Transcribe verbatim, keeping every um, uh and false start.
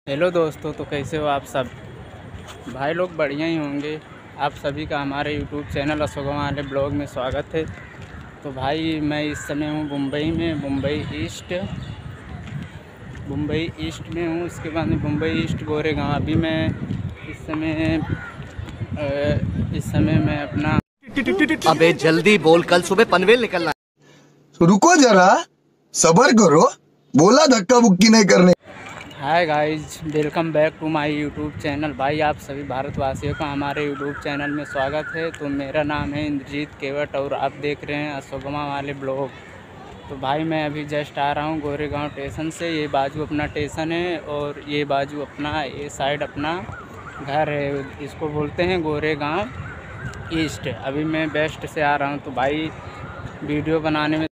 Hello दोस्तों, तो कैसे हो आप सब भाई लोग? बढ़िया ही होंगे। आप सभी का हमारे यूट्यूब चैनल अशोकमा वाले ब्लॉग में स्वागत है। तो भाई मैं इस समय हूँ मुंबई में, मुंबई ईस्ट मुंबई ईस्ट में हूँ। उसके बाद में मुंबई ईस्ट गोरेगांव। अभी मैं इस समय इस समय मैं अपना अबे जल्दी बोल, कल सुबह पनवेल निकलना है। रुको जरा, सबर करो, बोला धक्का बुक्की नहीं करने। Hi guys, welcome back to my YouTube channel. भाई आप सभी भारतवासियों का हमारे यूट्यूब चैनल में स्वागत है। तो मेरा नाम है इंद्रजीत केवट और आप देख रहे हैं अशोकमा वाले ब्लॉग। तो भाई मैं अभी जस्ट आ रहा हूँ गोरेगांव स्टेशन से। ये बाजू अपना स्टेशन है और ये बाजू अपना, ये साइड अपना घर है। इसको बोलते हैं गोरेगांव ईस्ट। अभी मैं वेस्ट से आ रहा हूँ। तो भाई वीडियो बनाने में